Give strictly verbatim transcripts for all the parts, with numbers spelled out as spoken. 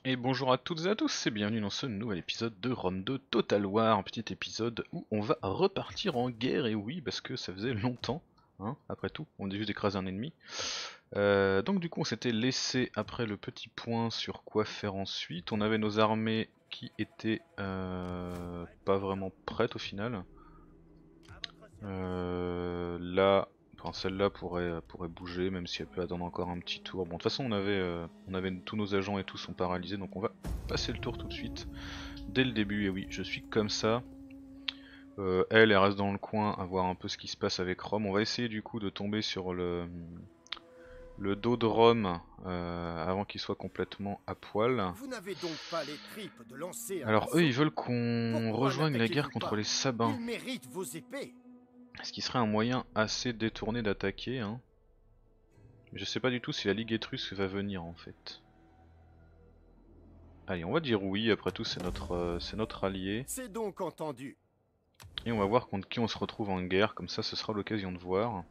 Et bonjour à toutes et à tous et bienvenue dans ce nouvel épisode de Rome deux Total War, un petit épisode où on va repartir en guerre, et oui parce que ça faisait longtemps, hein, après tout, on a juste écrasé un ennemi. Euh, donc du coup on s'était laissé après le petit point sur quoi faire ensuite, on avait nos armées qui étaient euh, pas vraiment prêtes au final. Euh, là, enfin celle-là pourrait, pourrait bouger même si elle peut attendre encore un petit tour. Bon de toute façon on avait, euh, on avait tous nos agents et tout sont paralysés donc on va passer le tour tout de suite. Dès le début, et oui je suis comme ça. Euh, elle, elle reste dans le coin à voir un peu ce qui se passe avec Rome. On va essayer du coup de tomber sur le, le dos de Rome euh, avant qu'il soit complètement à poil. Vous n'avez donc pas les tripes de lancer un Alors eux ils assaut? veulent qu'on Pourquoi rejoigne la guerre n'attaquez-vous contre pas? les Sabins. Ils méritent vos épées. Ce qui serait un moyen assez détourné d'attaquer, hein. Je sais pas du tout si la Ligue Étrusque va venir en fait. Allez, on va dire oui, après tout c'est notre, euh, c'est notre allié. C'est donc entendu. Et on va voir contre qui on se retrouve en guerre, comme ça ce sera l'occasion de voir.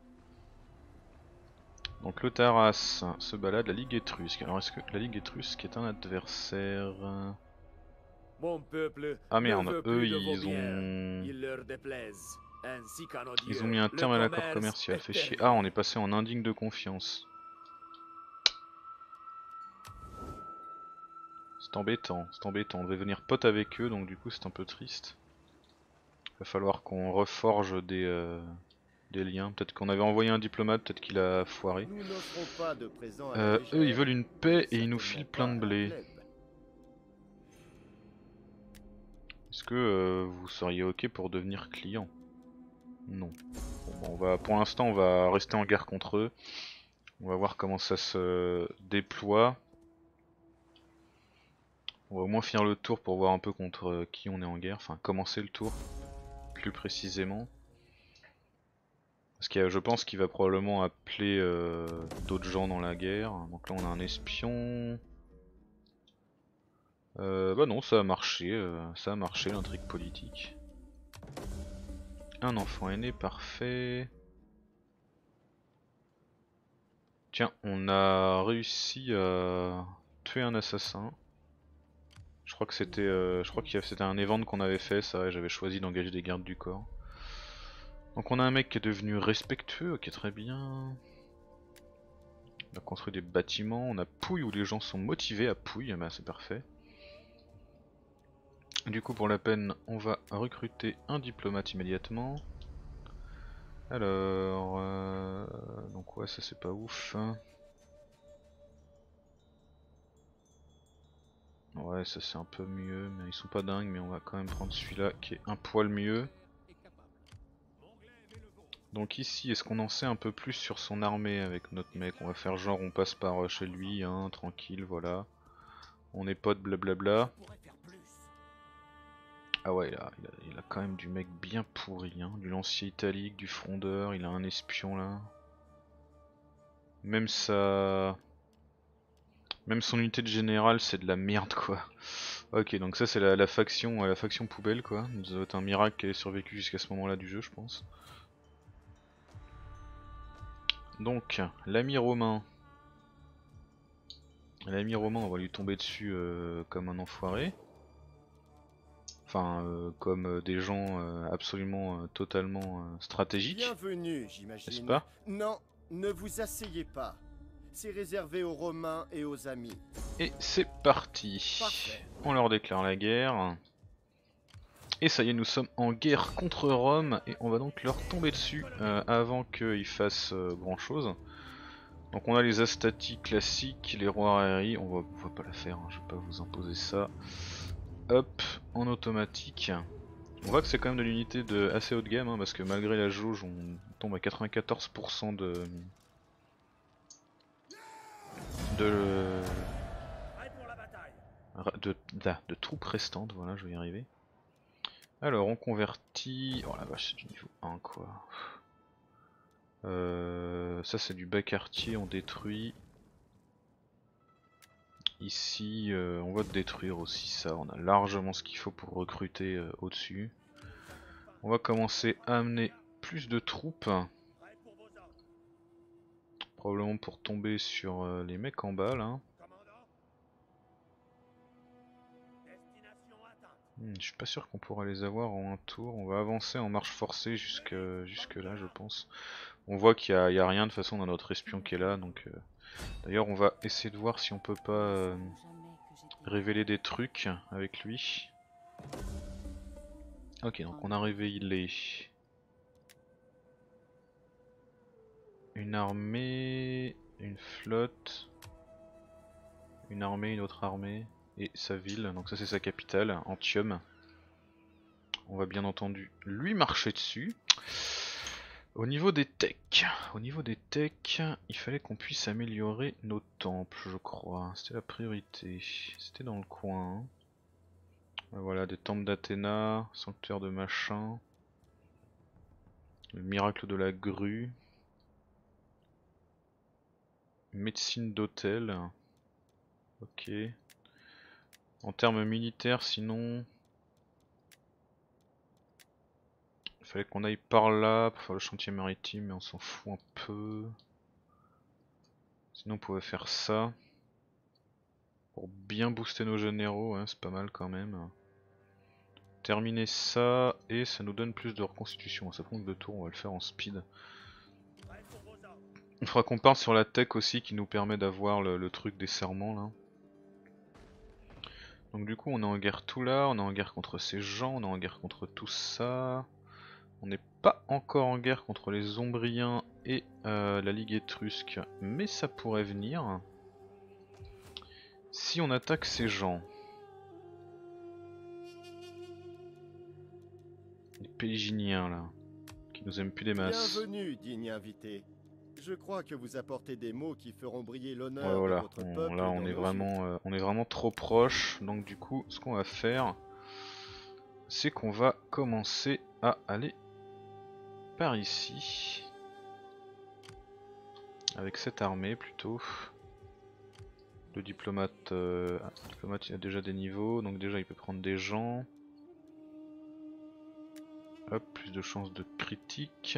Donc le Taras se balade, la Ligue Étrusque. Alors est-ce que la Ligue Étrusque est un adversaire? Mon peuple Ah ne merde, veut eux plus de vos ils bières. ont... Il leur déplaise, ainsi qu'à nos Ils ont dieux. mis un Le terme à l'accord commerce commercial, est fait chier. terminé. Ah, on est passé en indigne de confiance. C'est embêtant, c'est embêtant. On devait venir pote avec eux, donc du coup c'est un peu triste. Va falloir qu'on reforge des, euh, des liens. Peut-être qu'on avait envoyé un diplomate, peut-être qu'il a foiré. Nous n'offrons pas de présents à la Euh, eux ils légère, veulent une paix et ils nous certainement filent plein pas de à la blé. plèbe. Est-ce que euh, vous seriez ok pour devenir client? Non. Bon, bah, on va, pour l'instant on va rester en guerre contre eux. On va voir comment ça se déploie. On va au moins finir le tour pour voir un peu contre qui on est en guerre. Enfin commencer le tour plus précisément. Parce que je pense qu'il va probablement appeler euh, d'autres gens dans la guerre. Donc là on a un espion. Euh, bah non, ça a marché, euh, ça a marché l'intrigue politique. Un enfant aîné, parfait. Tiens, on a réussi à tuer un assassin. Je crois que c'était, euh, je crois que c'était un event qu'on avait fait, ça, et j'avais choisi d'engager des gardes du corps. Donc on a un mec qui est devenu respectueux, ok très bien. On a construit des bâtiments, on a Pouille où les gens sont motivés à Pouille, bah c'est parfait. Du coup pour la peine on va recruter un diplomate immédiatement. Alors euh, donc ouais ça c'est pas ouf. Ouais ça c'est un peu mieux mais ils sont pas dingues, mais on va quand même prendre celui-là qui est un poil mieux. Donc ici est-ce qu'on en sait un peu plus sur son armée avec notre mec? On va faire genre on passe par chez lui hein, tranquille voilà. On est potes blablabla. Ah ouais, il a, il, a, il a quand même du mec bien pourri, hein. Du lancier italique, du frondeur, il a un espion là. Même sa... Même son unité de général c'est de la merde quoi. Ok donc ça c'est la, la faction la faction poubelle quoi. Ça doit être un miracle qu'elle ait survécu jusqu'à ce moment là du jeu je pense. Donc l'ami romain. L'ami romain on va lui tomber dessus euh, comme un enfoiré. Enfin, euh, comme euh, des gens euh, absolument, euh, totalement euh, stratégiques, Bienvenue, n'est-ce j'imagine. pas? Non, ne vous asseyez pas. C'est réservé aux Romains et aux amis. Et c'est parti. Parfait. On leur déclare la guerre. Et ça y est, nous sommes en guerre contre Rome et on va donc leur tomber dessus euh, avant qu'ils fassent euh, grand chose. Donc on a les Astati classiques, les rois Harry, on va, on va pas la faire, hein, je vais pas vous imposer ça. Hop, en automatique. On voit que c'est quand même de l'unité de assez haut de gamme hein, parce que malgré la jauge on tombe à quatre-vingt-quatorze pour cent de... de... de, de, de troupes restantes, voilà je vais y arriver. Alors on convertit... Oh la vache c'est du niveau un quoi. Euh, ça c'est du bas quartier, on détruit. Ici euh, on va détruire aussi ça, on a largement ce qu'il faut pour recruter euh, au dessus. On va commencer à amener plus de troupes. Probablement pour tomber sur euh, les mecs en bas là. Hmm, je suis pas sûr qu'on pourra les avoir en un tour. On va avancer en marche forcée jusque, jusque là, je pense. On voit qu'il n'y a, y a rien de toute façon dans notre espion qui est là. Donc, euh... d'ailleurs, on va essayer de voir si on peut pas euh, révéler des trucs avec lui. Ok, donc on a révélé une armée, une flotte, une armée, une autre armée et sa ville. Donc ça c'est sa capitale, Antium. On va bien entendu lui marcher dessus. Au niveau des techs, au niveau des techs, il fallait qu'on puisse améliorer nos temples, je crois. C'était la priorité. C'était dans le coin. Hein. Voilà, des temples d'Athéna, sanctuaire de machin, le miracle de la grue, médecine d'hôtel. Ok. En termes militaires, sinon, il fallait qu'on aille par là pour faire le chantier maritime, mais on s'en fout un peu. Sinon, on pouvait faire ça pour bien booster nos généraux, hein, c'est pas mal quand même. Terminer ça et ça nous donne plus de reconstitution. Ça prend que deux tours, on va le faire en speed. Il faudra qu'on parte sur la tech aussi qui nous permet d'avoir le, le truc des serments là. Donc du coup on est en guerre tout là, on est en guerre contre ces gens, on est en guerre contre tout ça. On n'est pas encore en guerre contre les Ombriens et euh, la Ligue Étrusque, mais ça pourrait venir. Si on attaque ces gens. Les Pélyginiens là, qui nous aiment plus des masses. Bienvenue, digne invité. Je crois que vous apportez des mots qui feront briller Ouais l'honneur voilà, de votre on, peuple là dans on est nos vraiment yeux. euh, on est vraiment trop proche, donc du coup ce qu'on va faire c'est qu'on va commencer à aller par ici. Avec cette armée plutôt. Le diplomate, euh, ah, le diplomate il a déjà des niveaux, donc déjà il peut prendre des gens. Hop, plus de chances de critique.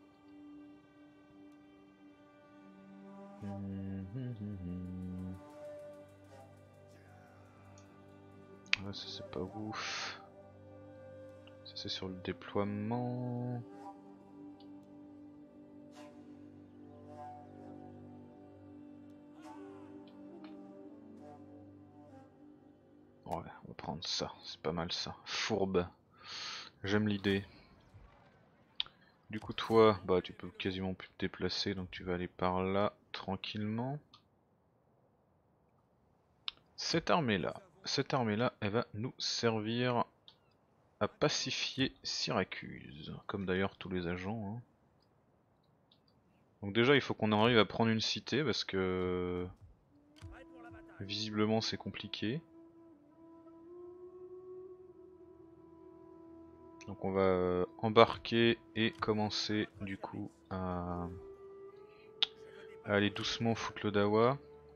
Hum, hum, hum, hum. Ouais, ça c'est pas ouf. Ça c'est sur le déploiement. Ouais, on va prendre ça, c'est pas mal ça. Fourbe. J'aime l'idée. Du coup toi, bah tu peux quasiment plus te déplacer, donc tu vas aller par là tranquillement. Cette armée là, cette armée là, elle va nous servir à pacifier Syracuse, comme d'ailleurs tous les agents. Hein. Donc déjà il faut qu'on arrive à prendre une cité parce que visiblement c'est compliqué. Donc on va embarquer et commencer du coup à, à aller doucement foutre le dawa.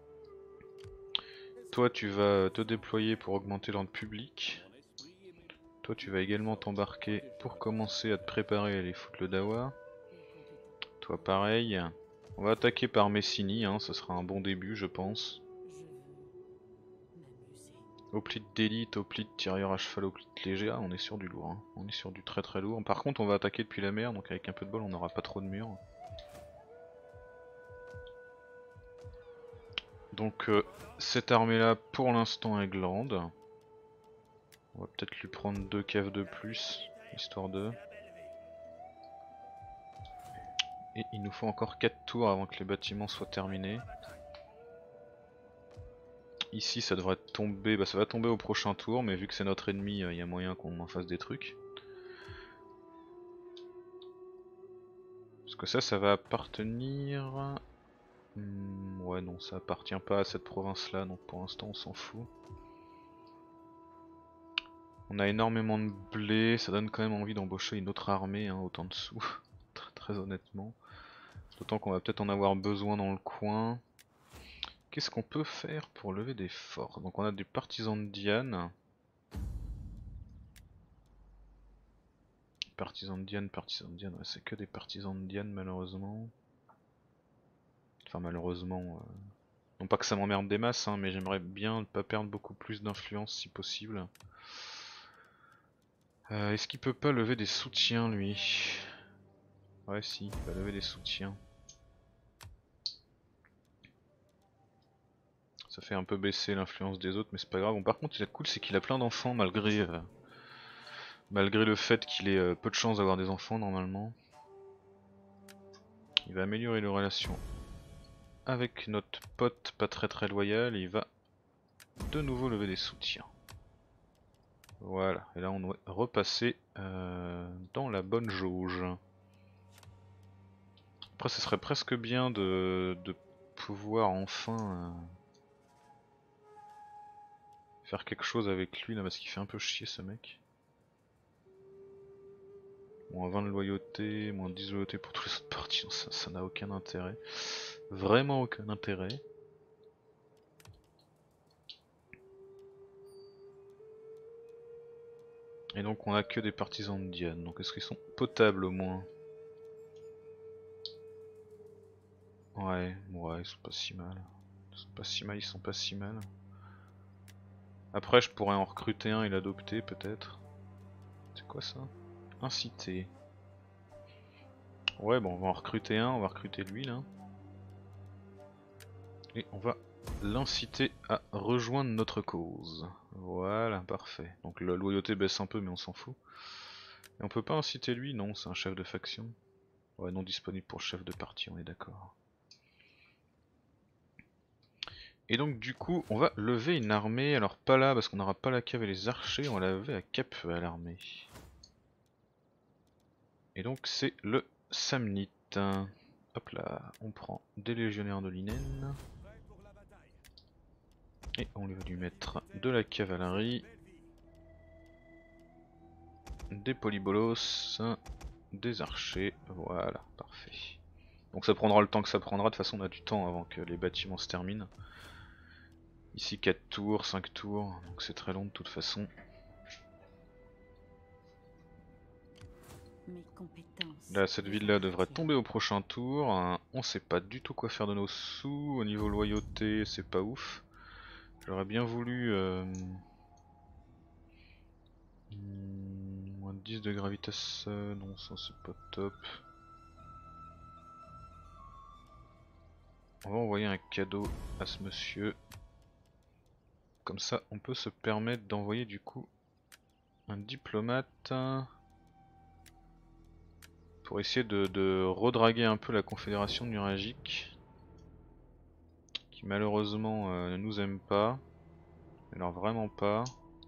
Toi tu vas te déployer pour augmenter l'ordre public. Toi tu vas également t'embarquer pour commencer à te préparer à aller foutre le dawa. Toi pareil. On va attaquer par Messini, hein, ça sera un bon début je pense. Hoplite d'élite, hoplite tirailleur à cheval, hoplite léger, ah on est sur du lourd, hein. On est sur du très très lourd. Par contre on va attaquer depuis la mer, donc avec un peu de bol on n'aura pas trop de murs. Donc euh, cette armée là pour l'instant est glande. On va peut-être lui prendre deux caves de plus, histoire de... Et il nous faut encore quatre tours avant que les bâtiments soient terminés. Ici ça devrait tomber, bah ça va tomber au prochain tour, mais vu que c'est notre ennemi, il euh, y a moyen qu'on en fasse des trucs. Parce que ça, ça va appartenir... Hmm, ouais non, ça appartient pas à cette province là, donc pour l'instant on s'en fout. On a énormément de blé, ça donne quand même envie d'embaucher une autre armée, hein, autant dessous, très, très honnêtement. D'autant qu'on va peut-être en avoir besoin dans le coin. Qu'est-ce qu'on peut faire pour lever des forts? Donc on a des partisans de Diane. Partisans de Diane, partisans de Diane, ouais, c'est que des partisans de Diane malheureusement. Enfin malheureusement, euh... non pas que ça m'emmerde des masses, hein, mais j'aimerais bien ne pas perdre beaucoup plus d'influence si possible. Euh, Est-ce qu'il peut pas lever des soutiens lui? Ouais si, il va lever des soutiens. Ça fait un peu baisser l'influence des autres mais c'est pas grave. Bon, par contre il est cool, c'est qu'il a plein d'enfants malgré euh, malgré le fait qu'il ait euh, peu de chance d'avoir des enfants normalement. Il va améliorer les relations avec notre pote pas très très loyal et il va de nouveau lever des soutiens. Voilà, et là on doit repasser euh, dans la bonne jauge. Après ce serait presque bien de, de pouvoir enfin euh, faire quelque chose avec lui là parce qu'il fait un peu chier ce mec. Moins vingt de loyauté, moins dix de loyauté pour tous les autres parties, ça n'a aucun intérêt. Vraiment aucun intérêt. Et donc on a que des partisans de Diane, donc est-ce qu'ils sont potables au moins? Ouais, ouais, ils sont pas si mal. Ils sont pas si mal, ils sont pas si mal. Après je pourrais en recruter un et l'adopter peut-être. C'est quoi ça? Inciter. Ouais bon on va en recruter un, on va recruter lui là. Et on va l'inciter à rejoindre notre cause. Voilà, parfait. Donc la loyauté baisse un peu mais on s'en fout. Et on peut pas inciter lui? Non, c'est un chef de faction. Ouais, non disponible pour chef de parti, on est d'accord. Et donc du coup on va lever une armée, alors pas là parce qu'on n'aura pas la cave et les archers, on va la lever à Cap à l'armée. Et donc c'est le Samnite. Hop là, on prend des légionnaires de Linen. Et on va lui mettre de la cavalerie. Des polybolos, des archers, voilà, parfait. Donc ça prendra le temps que ça prendra, de toute façon on a du temps avant que les bâtiments se terminent. Ici quatre tours, cinq tours, donc c'est très long de toute façon. Mes compétences. Là cette ville là devrait tomber au prochain tour. On sait pas du tout quoi faire de nos sous, au niveau loyauté c'est pas ouf. J'aurais bien voulu... Euh... moins dix de gravitas, non ça c'est pas top. On va envoyer un cadeau à ce monsieur. Comme ça on peut se permettre d'envoyer du coup un diplomate pour essayer de, de redraguer un peu la confédération nuragique qui malheureusement euh, ne nous aime pas. Alors vraiment pas.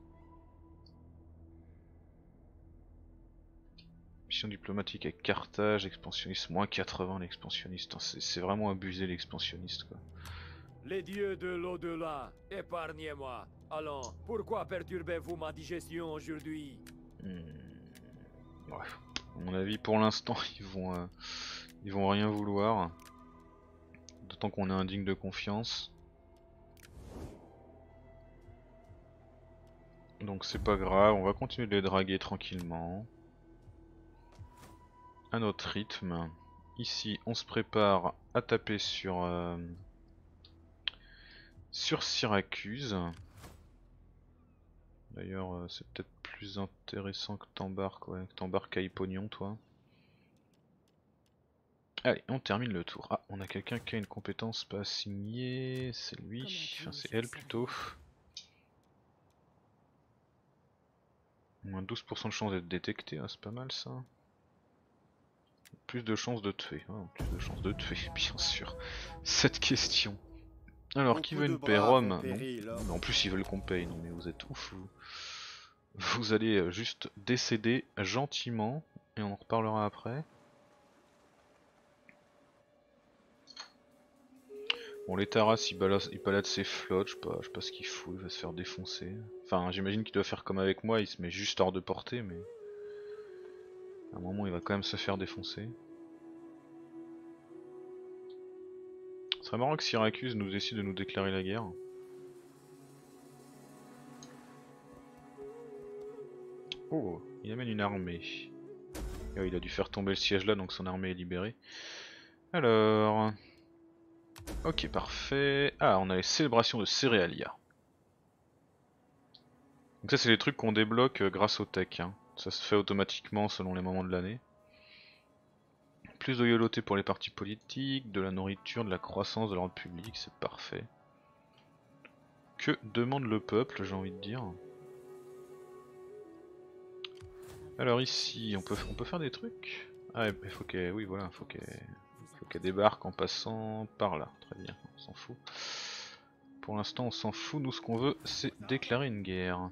Mission diplomatique avec Carthage, expansionniste moins quatre-vingts l'expansionniste, c'est vraiment abusé l'expansionniste quoi. Les dieux de l'au-delà, épargnez-moi. Allons, pourquoi perturbez-vous ma digestion aujourd'hui? Hmm. Ouais. À mon avis pour l'instant ils vont euh, ils vont rien vouloir. D'autant qu'on est indigne de confiance. Donc c'est pas grave, on va continuer de les draguer tranquillement. À notre rythme. Ici on se prépare à taper sur euh, sur Syracuse. D'ailleurs euh, c'est peut-être plus intéressant que t'embarques, ouais, que t'embarques à Hipponion toi. Allez, on termine le tour. Ah, on a quelqu'un qui a une compétence pas assignée, c'est lui, enfin c'est elle plutôt. Moins douze pour cent de chance d'être détecté, ah, c'est pas mal ça. Plus de chances de tuer, oh, plus de chances de tuer, bien sûr. Cette question. Alors, qui veut une paix? Rome? Non. En plus, ils veulent qu'on paye, non mais vous êtes ouf. Vous, vous allez juste décéder gentiment, et on en reparlera après. Bon, les Taras, il balade, il balade ses flottes, je sais pas, je sais pas ce qu'il fout, il va se faire défoncer. Enfin, j'imagine qu'il doit faire comme avec moi, il se met juste hors de portée, mais... à un moment, il va quand même se faire défoncer. Ce serait marrant que Syracuse nous décide de nous déclarer la guerre. Oh, il amène une armée. Oh, il a dû faire tomber le siège là, donc son armée est libérée. Alors... ok, parfait. Ah, on a les célébrations de Céréalia. Donc ça c'est les trucs qu'on débloque grâce au tech. Hein. Ça se fait automatiquement selon les moments de l'année. Plus de loyauté pour les partis politiques, de la nourriture, de la croissance de l'ordre public, c'est parfait. Que demande le peuple, j'ai envie de dire. Alors ici, on peut, on peut faire des trucs. Ah, il faut qu'elle, oui voilà, faut qu'elle, faut qu'elle débarque en passant par là. Très bien, on s'en fout. Pour l'instant, on s'en fout. Nous, ce qu'on veut, c'est déclarer une guerre.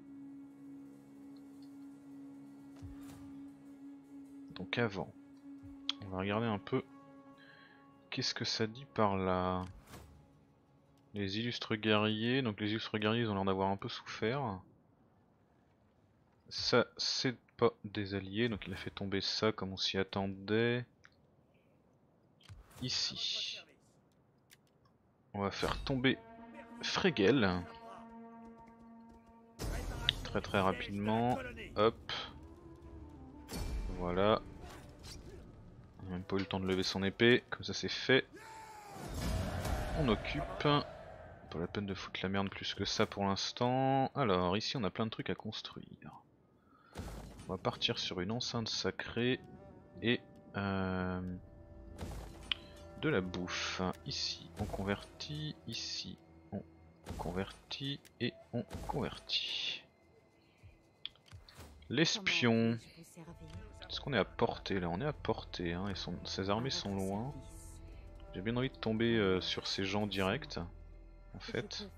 Donc avant, on va regarder un peu. Qu'est-ce que ça dit par là? Les illustres guerriers. Donc les illustres guerriers, ils ont l'air d'avoir un peu souffert. Ça, c'est pas des alliés, donc il a fait tomber ça comme on s'y attendait. Ici, on va faire tomber Frégel. Très très rapidement. Hop. Voilà. On a même pas eu le temps de lever son épée, comme ça c'est fait. On occupe. Pas la peine de foutre la merde plus que ça pour l'instant. Alors ici on a plein de trucs à construire. On va partir sur une enceinte sacrée et euh, de la bouffe. Ici on convertit, ici on convertit et on convertit. L'espion. Est-ce qu'on est à portée là? On est à portée, hein, et son, ses armées sont loin. J'ai bien envie de tomber euh, sur ces gens directs. En fait,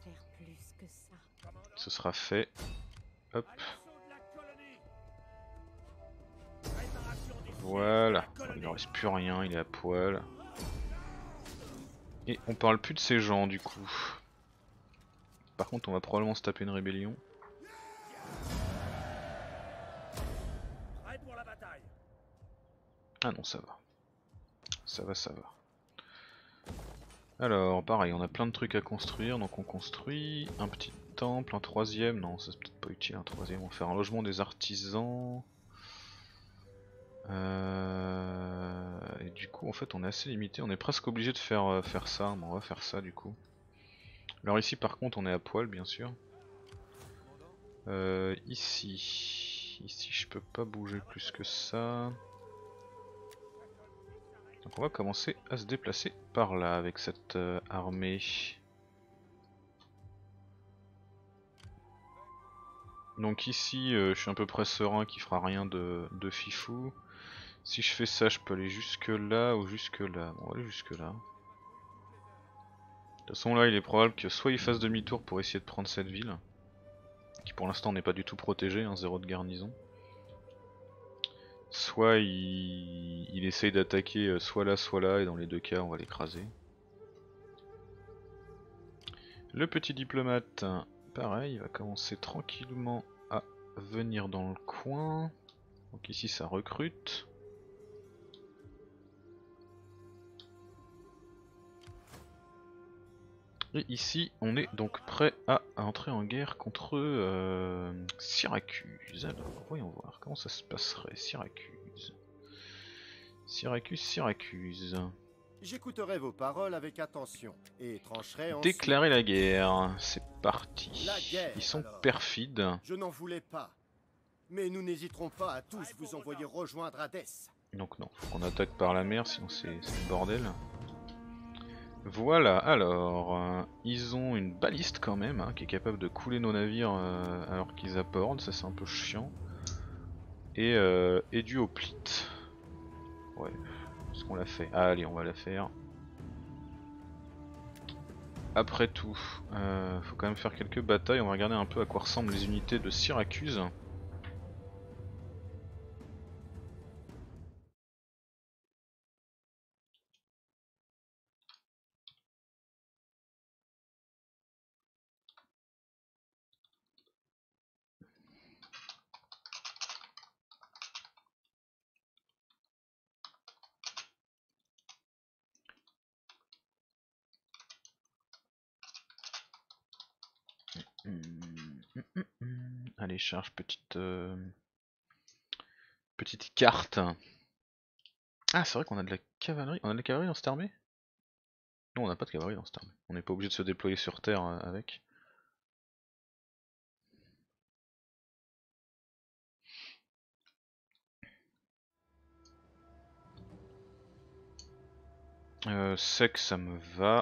ce sera fait. Hop. Voilà, il ne reste plus rien, il est à poil. Et on parle plus de ces gens du coup. Par contre on va probablement se taper une rébellion. Ah non, ça va. Ça va, ça va. Alors pareil, on a plein de trucs à construire, donc on construit un petit temple, un troisième, non ça c'est peut-être pas utile un troisième, on va faire un logement des artisans. Euh... Et du coup en fait on est assez limité, on est presque obligé de faire, euh, faire ça, mais on va faire ça du coup. Alors ici par contre on est à poil bien sûr. Euh, ici, ici je peux pas bouger plus que ça. Donc on va commencer à se déplacer par là avec cette euh, armée. Donc ici euh, je suis à peu près serein qu'il fera rien de, de fifou. Si je fais ça je peux aller jusque là ou jusque là. Bon, on va aller jusque là. De toute façon là il est probable que soit il fasse demi-tour pour essayer de prendre cette ville, qui pour l'instant n'est pas du tout protégée, hein, zéro de garnison. Soit il, il essaye d'attaquer soit là soit là et dans les deux cas on va l'écraser. Le petit diplomate, pareil, il va commencer tranquillement à venir dans le coin. Donc ici ça recrute. Et ici on est donc prêt à entrer en guerre contre euh, Syracuse. Alors voyons voir comment ça se passerait. Syracuse. Syracuse, Syracuse. J'écouterai vos paroles avec attention et trancherai ensuite. Déclarer la guerre, c'est parti. La guerre, Ils sont alors. perfides. Je n'en voulais pas. Mais nous n'hésiterons pas à tous vous envoyer rejoindre Hadès. Donc non, faut qu'on attaque par la mer sinon c'est le bordel. Voilà, alors, euh, ils ont une baliste quand même, hein, qui est capable de couler nos navires euh, alors qu'ils abordent, ça c'est un peu chiant. Et, euh, et du hoplite. Ouais, est-ce qu'on l'a fait? Ah, allez, on va la faire. Après tout, euh, faut quand même faire quelques batailles, on va regarder un peu à quoi ressemblent les unités de Syracuse. Allez, charge, petite euh, petite carte. Ah, c'est vrai qu'on a de la cavalerie. On a de la cavalerie dans cette armée? Non, on n'a pas de cavalerie dans cette armée. On n'est pas obligé de se déployer sur terre euh, avec. Euh, sec ça me va.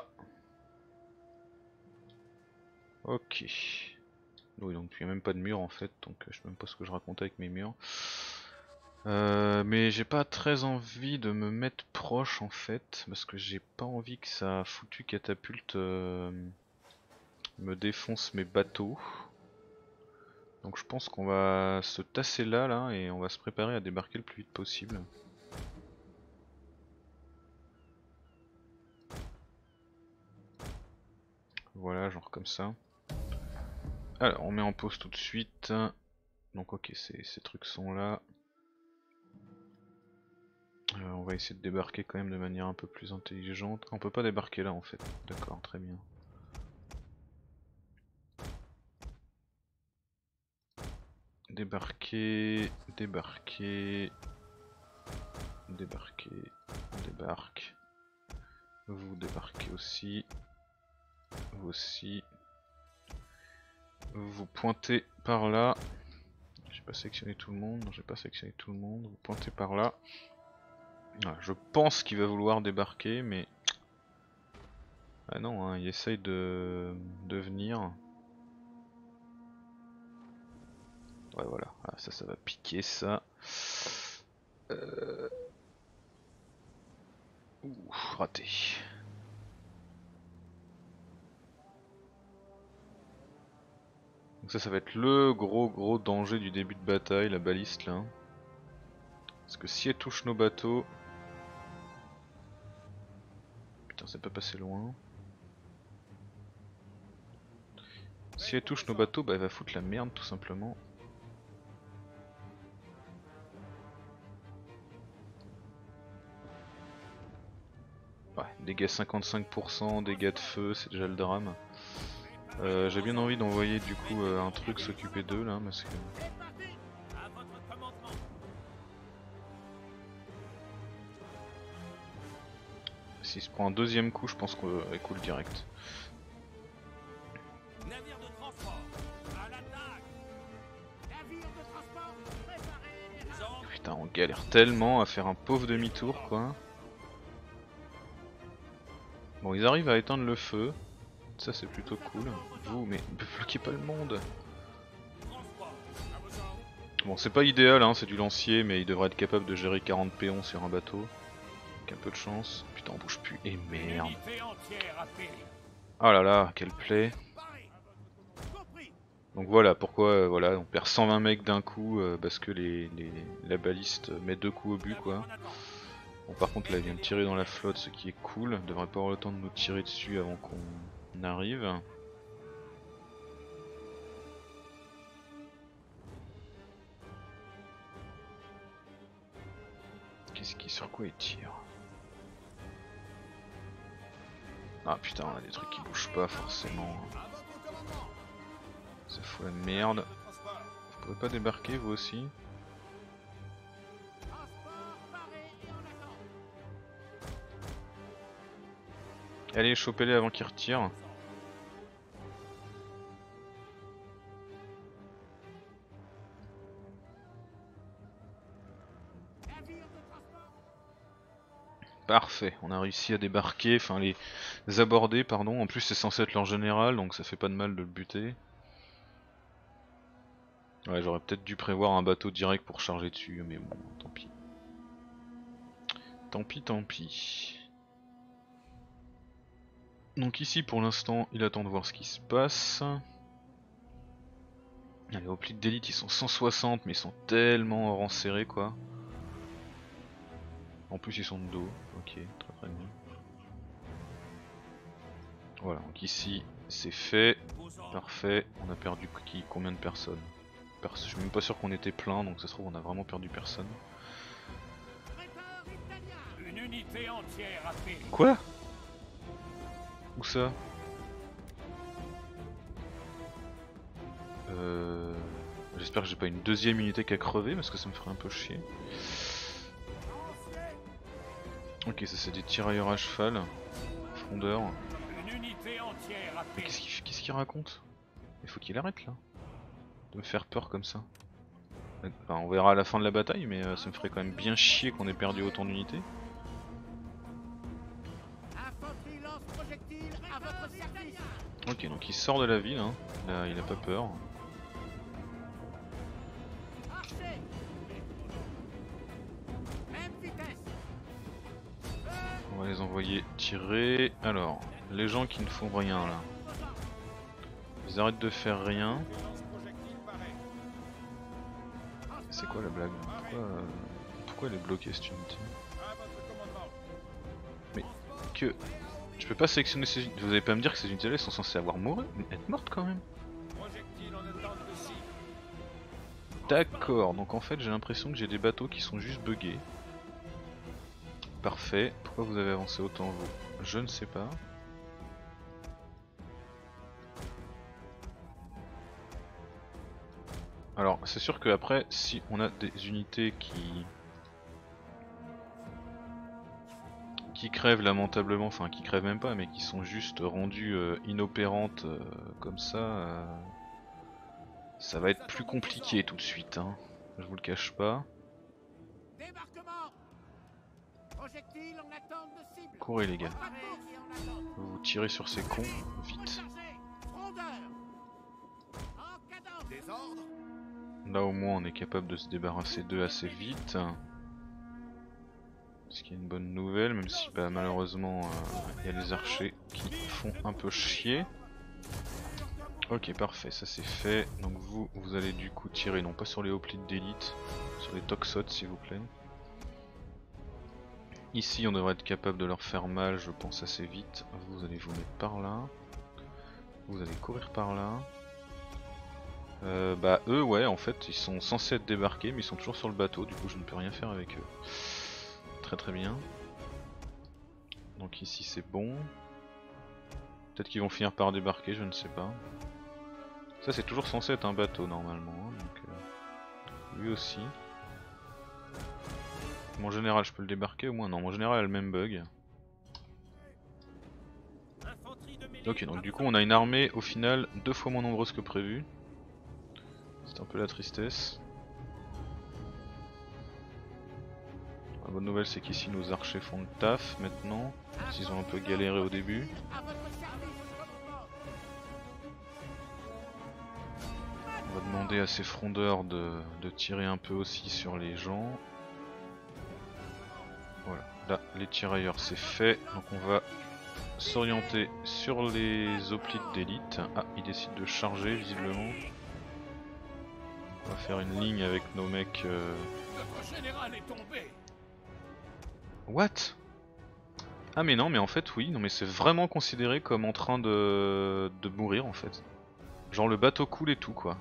Ok. Oui donc il n'y a même pas de mur en fait, donc je sais même pas ce que je racontais avec mes murs. Euh, mais j'ai pas très envie de me mettre proche en fait, parce que j'ai pas envie que ça foutu catapulte euh, me défonce mes bateaux. Donc je pense qu'on va se tasser là là et on va se préparer à débarquer le plus vite possible. Voilà, genre comme ça. Alors on met en pause tout de suite. Donc ok, ces, ces trucs sont là. Euh, on va essayer de débarquer quand même de manière un peu plus intelligente. On peut pas débarquer là en fait. D'accord, très bien. Débarquer, débarquer, débarquer, on débarque. Vous débarquez aussi. Vous aussi. Vous pointez par là. J'ai pas sélectionné tout le monde. Non, j'ai pas sélectionné tout le monde. Vous pointez par là. Voilà, je pense qu'il va vouloir débarquer, mais ah non, hein, il essaye de... de venir. Ouais, voilà. Ah, ça, ça va piquer ça. Euh... Ouh, raté. Donc ça, ça va être le gros gros danger du début de bataille, la baliste là. Parce que si elle touche nos bateaux... Putain, c'est pas passé loin. Si elle touche nos bateaux, bah elle va foutre la merde tout simplement. Ouais, dégâts cinquante-cinq pour cent, dégâts de feu, c'est déjà le drame. Euh, J'ai bien envie d'envoyer du coup euh, un truc s'occuper d'eux là, parce que... S'il se prend un deuxième coup, je pense qu'on coule direct. Putain, on galère tellement à faire un pauvre demi-tour quoi. Bon, ils arrivent à éteindre le feu. Ça c'est plutôt cool. Vous, mais bloquez pas le monde. Bon, c'est pas idéal, hein, c'est du lancier, mais il devrait être capable de gérer quarante péons sur un bateau. Avec un peu de chance. Putain, on bouge plus. Et merde. Oh là là, quelle plaie. Donc voilà pourquoi euh, voilà, on perd cent vingt mecs d'un coup euh, parce que les, les, la baliste met deux coups au but quoi. Bon, par contre là elle vient de tirer dans la flotte, ce qui est cool. Elle devrait pas avoir le temps de nous tirer dessus avant qu'on arrive. Qu'est-ce qui, sur quoi il tire? Ah putain, on a des trucs qui bougent pas forcément. Ça fout la merde. Vous pouvez pas débarquer vous aussi? Allez, chopez-les avant qu'ils retirent. Parfait, on a réussi à débarquer, enfin les aborder pardon, en plus c'est censé être leur général donc ça fait pas de mal de le buter. Ouais, j'aurais peut-être dû prévoir un bateau direct pour charger dessus, mais bon, tant pis. Tant pis, tant pis. Donc ici pour l'instant il attend de voir ce qui se passe. Les hoplites d'élite ils sont cent soixante mais ils sont tellement en rang serré quoi. En plus ils sont de dos, ok, très très bien. Voilà, donc ici c'est fait, parfait, on a perdu qui, combien de personnes? Je suis même pas sûr qu'on était plein donc ça se trouve on a vraiment perdu personne. Quoi? Où ça? Euh... J'espère que j'ai pas une deuxième unité qui a crevé parce que ça me ferait un peu chier. Ok, ça c'est des tirailleurs à cheval, frondeurs. Mais qu'est-ce qu'il qu'est-ce qu'il raconte? Il faut qu'il arrête là, de me faire peur comme ça. Enfin, on verra à la fin de la bataille, mais euh, ça me ferait quand même bien chier qu'on ait perdu autant d'unités. Ok, donc il sort de la ville, hein. Là, il a pas peur. On va les envoyer tirer. Alors, les gens qui ne font rien là, ils arrêtent de faire rien. C'est quoi la blague? Pourquoi, euh, pourquoi elle est bloquée cette unité? Mais que... Je peux pas sélectionner ces unités. Vous allez pas me dire que ces unités là sont censées avoir mouru, être mortes quand même. D'accord, donc en fait j'ai l'impression que j'ai des bateaux qui sont juste buggés. Parfait. Pourquoi vous avez avancé autant vous? Je ne sais pas. Alors c'est sûr que après si on a des unités qui qui crèvent lamentablement, enfin qui crèvent même pas mais qui sont juste rendues euh, inopérantes euh, comme ça, euh, ça va être plus compliqué tout de suite, hein. Je vous le cache pas. Courez les gars. Vous tirez sur ces cons, vite. Là au moins on est capable de se débarrasser d'eux assez vite. Ce qui est une bonne nouvelle, même si bah, malheureusement il euh, y a les archers qui font un peu chier. Ok parfait, ça c'est fait. Donc vous, vous allez du coup tirer non pas sur les hoplites d'élite, sur les toxotes s'il vous plaît. Ici on devrait être capable de leur faire mal je pense assez vite. Vous allez vous mettre par là. Vous allez courir par là. Euh, bah eux ouais en fait ils sont censés être débarqués mais ils sont toujours sur le bateau, du coup je ne peux rien faire avec eux. Très très bien. Donc ici c'est bon. Peut-être qu'ils vont finir par débarquer, je ne sais pas. Ça c'est toujours censé être un bateau normalement, hein, donc euh, lui aussi. Mon général je peux le débarquer au moins? Non, mon général a le même bug. Ok, donc du coup on a une armée au final deux fois moins nombreuse que prévu. C'est un peu la tristesse. La bonne nouvelle c'est qu'ici nos archers font le taf maintenant, ils ont un peu galéré au début. On va demander à ces frondeurs de, de tirer un peu aussi sur les gens. Voilà, là les tirailleurs c'est fait, donc on va s'orienter sur les hoplites d'élite. Ah, ils décident de charger visiblement. On va faire une ligne avec nos mecs... Euh... What? Ah mais non mais en fait oui, non mais c'est vraiment considéré comme en train de, de mourir en fait. Genre le bateau coule et tout quoi.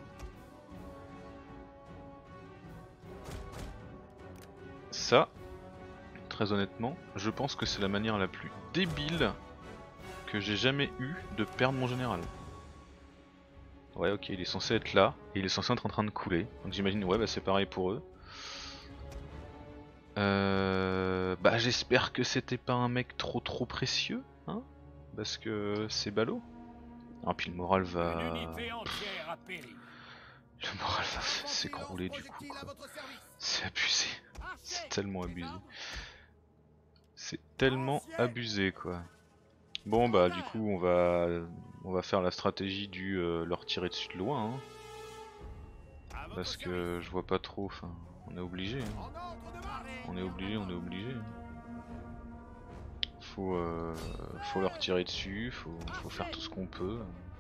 Ça, très honnêtement, je pense que c'est la manière la plus débile que j'ai jamais eu de perdre mon général. Ouais ok, il est censé être là, et il est censé être en train de couler, donc j'imagine ouais bah c'est pareil pour eux. Euh, bah j'espère que c'était pas un mec trop trop précieux, hein, parce que c'est ballot. Ah puis le moral va... Le moral va s'écrouler du coup quoi. C'est abusé, c'est tellement abusé. C'est tellement abusé quoi. Bon bah du coup on va on va faire la stratégie du euh, leur tirer dessus de loin, hein. Parce que je vois pas trop, enfin on est obligé, hein. On est obligé, on est obligé. Faut, euh, faut leur tirer dessus, faut, faut faire tout ce qu'on peut.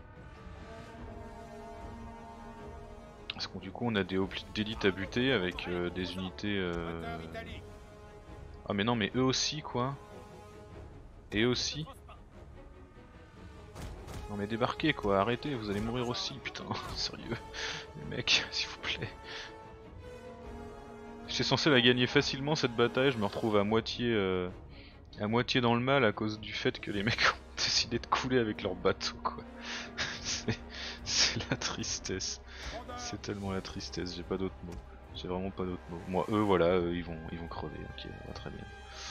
Parce que du coup on a des hoplites d'élite à buter avec euh, des unités... Euh... Ah mais non mais eux aussi quoi. Et eux aussi. Non mais débarquez quoi, arrêtez, vous allez mourir aussi, putain, sérieux. Les mecs, s'il vous plaît. J'étais censé la gagner facilement cette bataille, je me retrouve à moitié euh, à moitié dans le mal à cause du fait que les mecs ont décidé de couler avec leur bateau quoi. C'est la tristesse. C'est tellement la tristesse, j'ai pas d'autres mots. J'ai vraiment pas d'autres mots. Moi eux voilà, eux, ils vont ils vont crever, ok, va très bien.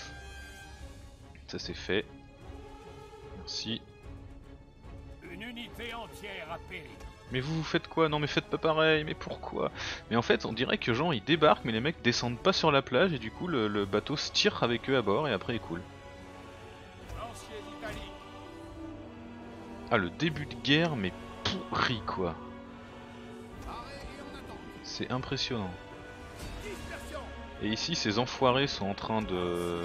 Ça c'est fait. Merci. Une unité entière a péri. Mais vous vous faites quoi? Non mais faites pas pareil, mais pourquoi? Mais en fait on dirait que genre ils débarquent mais les mecs descendent pas sur la plage et du coup le, le bateau se tire avec eux à bord et après ils coulent. Ah, le début de guerre, mais pourri quoi. C'est impressionnant. Et ici, ces enfoirés sont en train de...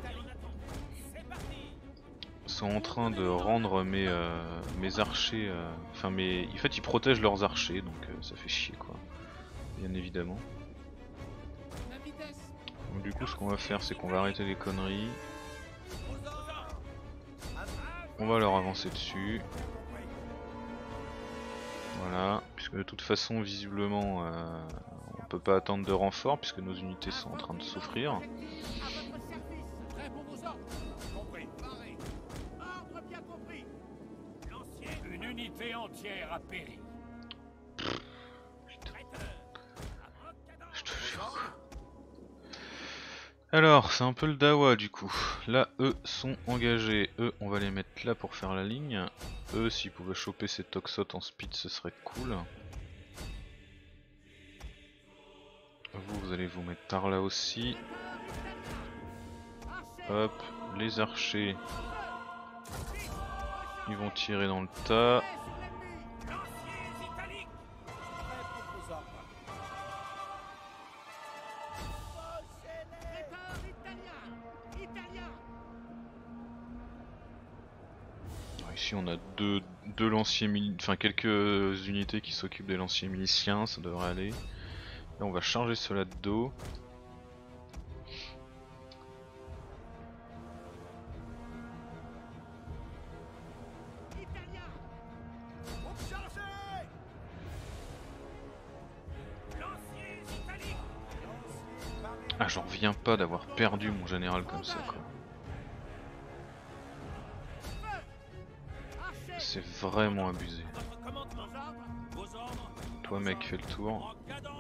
sont en train de rendre mes, euh, mes archers... euh, Enfin, mes... en fait, ils protègent leurs archers, donc euh, ça fait chier quoi. Bien évidemment. Donc du coup, ce qu'on va faire, c'est qu'on va arrêter les conneries. On va leur avancer dessus. Voilà, puisque de toute façon, visiblement, euh, on peut pas attendre de renfort puisque nos unités sont en train de souffrir. Une unité entière a péri. Je te jure quoi. Alors, c'est un peu le dawa du coup. Là, eux sont engagés. Eux, on va les mettre là pour faire la ligne. Eux, s'ils pouvaient choper ces toxotes en speed, ce serait cool. Vous, vous allez vous mettre par là aussi. Hop, les archers. Ils vont tirer dans le tas. Ici on a deux, deux lanciers mili... enfin quelques unités qui s'occupent des lanciers miliciens, ça devrait aller. Là on va charger cela de dos. Ah, j'en reviens pas d'avoir perdu mon général comme ça quoi. C'est vraiment abusé. Toi mec, fais le tour.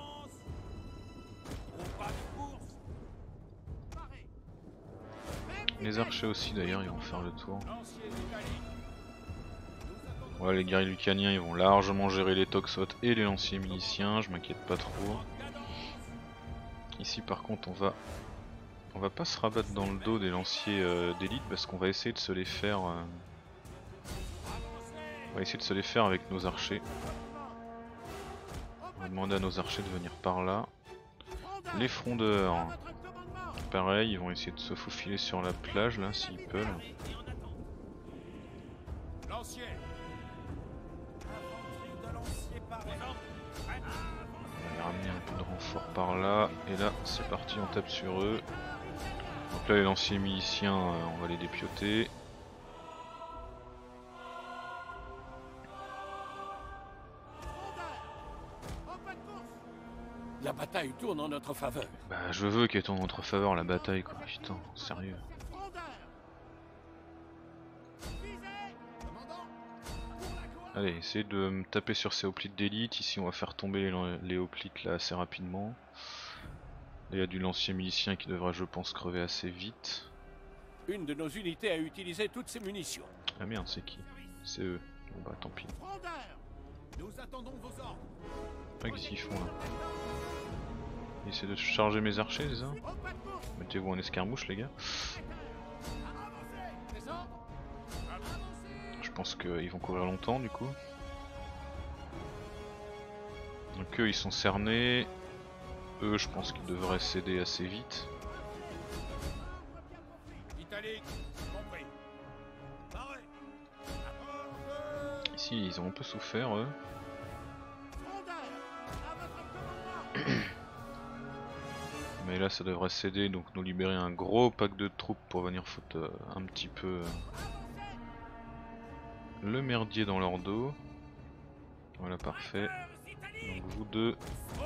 Les archers aussi d'ailleurs, ils vont faire le tour. Ouais, les guerriers lucaniens ils vont largement gérer les toxotes et les lanciers miliciens, je m'inquiète pas trop. Ici par contre on va on va pas se rabattre dans le dos des lanciers euh, d'élite parce qu'on va essayer de se les faire euh... on va essayer de se les faire avec nos archers. On va demander à nos archers de venir par là. Les frondeurs, pareil, ils vont essayer de se faufiler sur la plage là s'ils peuvent. On va ramener un peu de renfort par là, et là c'est parti, on tape sur eux. Donc là les lanciers miliciens, euh, on va les dépioter. La bataille tourne en notre faveur. Bah je veux qu'elle tourne en notre faveur la bataille quoi, putain, sérieux. Allez, essayez de me taper sur ces hoplites d'élite. Ici on va faire tomber les, les hoplites là assez rapidement. Il y a du lancier milicien qui devrait je pense crever assez vite. Une de nos unités a utilisé toutes ses munitions. Ah merde, c'est qui? C'est eux. Bon bah tant pis. Nous attendons vos ordres. Ah, qu'est-ce qu'ils font là? Ils essaient de charger mes archers, c'est ça? Mettez-vous en escarmouche les gars. Je pense qu'ils vont courir longtemps du coup. Donc eux ils sont cernés. Eux je pense qu'ils devraient céder assez vite. Ici ils ont un peu souffert eux. Mais là ça devrait céder, donc nous libérer un gros pack de troupes pour venir foutre euh, un petit peu euh, le merdier dans leur dos. Voilà, parfait. Donc vous deux.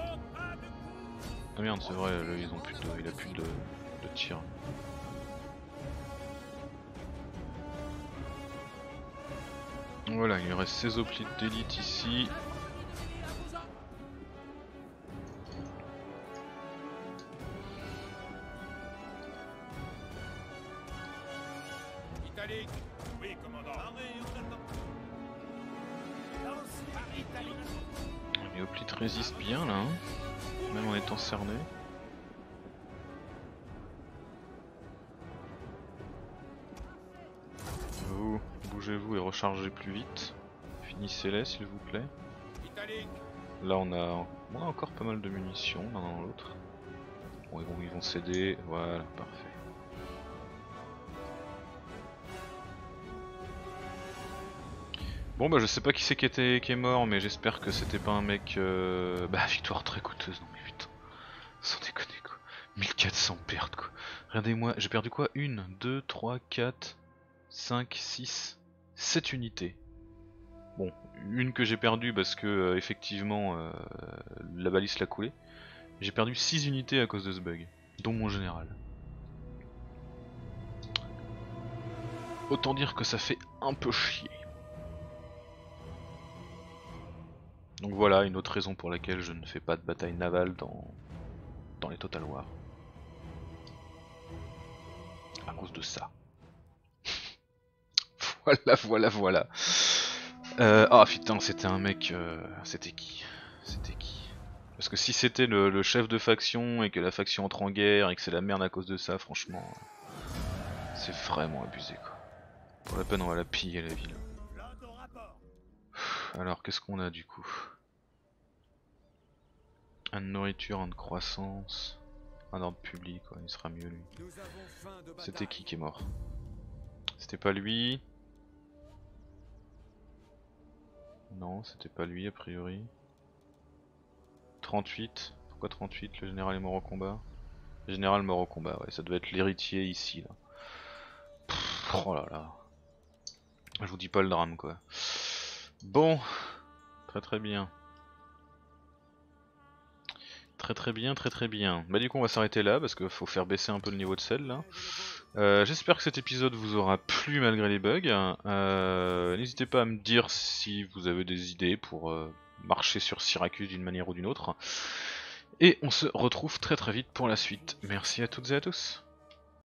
Ah merde, c'est vrai, là, ils ont plus de, il a plus de, de tir. Voilà, il lui reste seize hoplites d'élite ici. Oui, commandant. Les hoplites résistent bien là, hein, même en étant cernés. Vous, bougez Arrangez-vous et rechargez plus vite. Finissez-les s'il vous plaît. Italique. Là on a, on a encore pas mal de munitions l'un dans l'autre. Bon, ils vont, ils vont céder, voilà, parfait. Bon bah je sais pas qui c'est qui, était, qui est mort, mais j'espère que c'était pas un mec... Euh... Bah victoire très coûteuse, non mais putain. Sans déconner quoi. mille quatre cents pertes quoi. Regardez-moi, j'ai perdu quoi? une, deux, trois, quatre, cinq, six, sept unités. Bon, une que j'ai perdue parce que euh, effectivement euh, la balise l'a coulé. J'ai perdu six unités à cause de ce bug, dont mon général. Autant dire que ça fait un peu chier. Donc voilà, une autre raison pour laquelle je ne fais pas de bataille navale dans, dans les Total War. À cause de ça. Voilà, voilà, voilà. Euh, ah putain, c'était un mec... Euh, c'était qui C'était qui Parce que si c'était le, le chef de faction et que la faction entre en guerre et que c'est la merde à cause de ça, franchement... C'est vraiment abusé quoi. Pour la peine on va la piller la ville. Alors qu'est-ce qu'on a du coup? Un de nourriture, un de croissance, un ordre public, ouais, il sera mieux lui. C'était qui qui est mort? C'était pas lui. Non, c'était pas lui a priori. trente-huit, pourquoi trente-huit? Le général est mort au combat. Le général mort au combat, ouais, ça doit être l'héritier ici là. Pff, oh là là. Je vous dis pas le drame quoi. Bon, très très bien. Très très bien, très très bien. Bah du coup on va s'arrêter là parce qu'il faut faire baisser un peu le niveau de sel là. Euh, J'espère que cet épisode vous aura plu malgré les bugs. Euh, N'hésitez pas à me dire si vous avez des idées pour euh, marcher sur Syracuse d'une manière ou d'une autre. Et on se retrouve très très vite pour la suite. Merci à toutes et à tous.